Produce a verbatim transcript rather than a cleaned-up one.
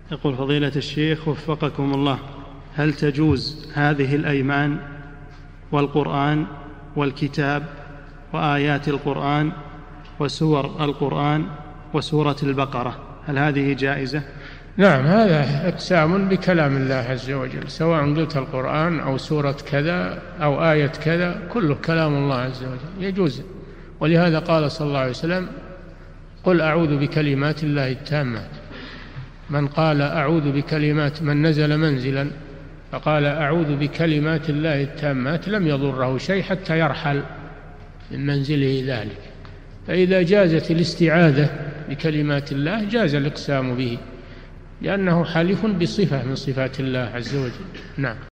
يقول فضيلة الشيخ وفقكم الله، هل تجوز هذه الأيمان والقرآن والكتاب وآيات القرآن وسور القرآن وسورة البقرة، هل هذه جائزة؟ نعم، هذا اقسام بكلام الله عز وجل، سواء قلت القرآن أو سورة كذا أو آية كذا، كله كلام الله عز وجل يجوز. ولهذا قال صلى الله عليه وسلم: قل أعوذ بكلمات الله التامات. من قال أعوذ بكلمات، من نزل منزلا فقال أعوذ بكلمات الله التامات لم يضره شيء حتى يرحل من منزله ذلك. فإذا جازت الاستعاذة بكلمات الله جاز الإقسام به، لأنه حلف بصفة من صفات الله عز وجل. نعم.